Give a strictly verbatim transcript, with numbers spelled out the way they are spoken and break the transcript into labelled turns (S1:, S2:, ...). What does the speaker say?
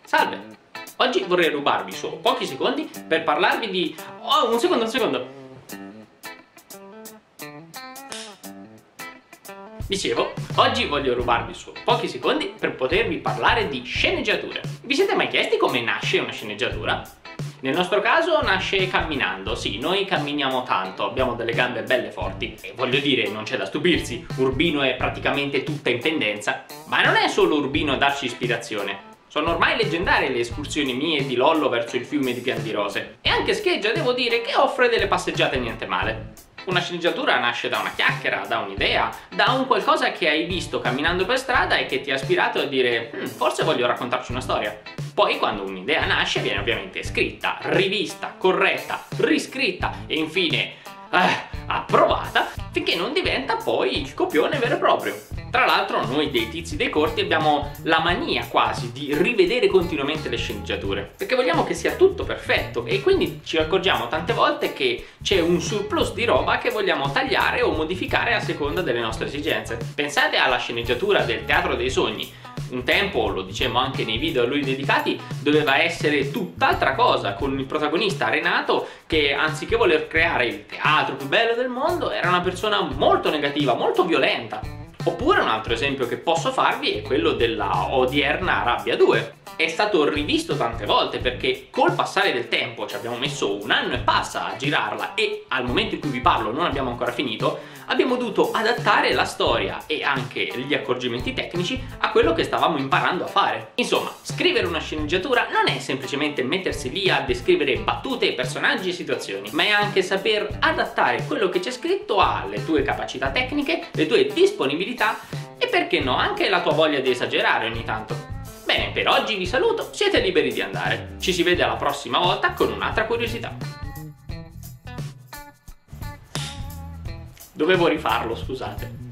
S1: Salve! Oggi vorrei rubarvi solo pochi secondi per parlarvi di... Oh, un secondo, un secondo! Dicevo, oggi voglio rubarvi solo pochi secondi per potervi parlare di sceneggiature. Vi siete mai chiesti come nasce una sceneggiatura? Nel nostro caso nasce camminando, sì, noi camminiamo tanto, abbiamo delle gambe belle forti e voglio dire, non c'è da stupirsi, Urbino è praticamente tutta in pendenza, ma non è solo Urbino a darci ispirazione. Sono ormai leggendarie le escursioni mie e di Lollo verso il fiume di Pian di Rose e anche Scheggia devo dire che offre delle passeggiate niente male. Una sceneggiatura nasce da una chiacchiera, da un'idea, da un qualcosa che hai visto camminando per strada e che ti ha ispirato a dire hm, forse voglio raccontarci una storia. Poi quando un'idea nasce viene ovviamente scritta, rivista, corretta, riscritta e infine eh, approvata finché non diventa poi il copione vero e proprio. Tra l'altro noi dei tizi dei corti abbiamo la mania quasi di rivedere continuamente le sceneggiature perché vogliamo che sia tutto perfetto e quindi ci accorgiamo tante volte che c'è un surplus di roba che vogliamo tagliare o modificare a seconda delle nostre esigenze. Pensate alla sceneggiatura del Teatro dei Sogni. Un tempo, lo dicevamo anche nei video a lui dedicati, doveva essere tutt'altra cosa, con il protagonista Renato che anziché voler creare il teatro più bello del mondo era una persona molto negativa, molto violenta. Oppure un altro esempio che posso farvi è quello della odierna Rabbia due. È stato rivisto tante volte perché col passare del tempo, ci abbiamo messo un anno e passa a girarla e al momento in cui vi parlo non abbiamo ancora finito, abbiamo dovuto adattare la storia e anche gli accorgimenti tecnici a quello che stavamo imparando a fare. Insomma, scrivere una sceneggiatura non è semplicemente mettersi lì a descrivere battute, personaggi e situazioni, ma è anche saper adattare quello che c'è scritto alle tue capacità tecniche, le tue disponibilità e perché no, anche la tua voglia di esagerare ogni tanto. Bene, per oggi vi saluto, siete liberi di andare. Ci si vede alla prossima volta con un'altra curiosità. Dovevo rifarlo, scusate.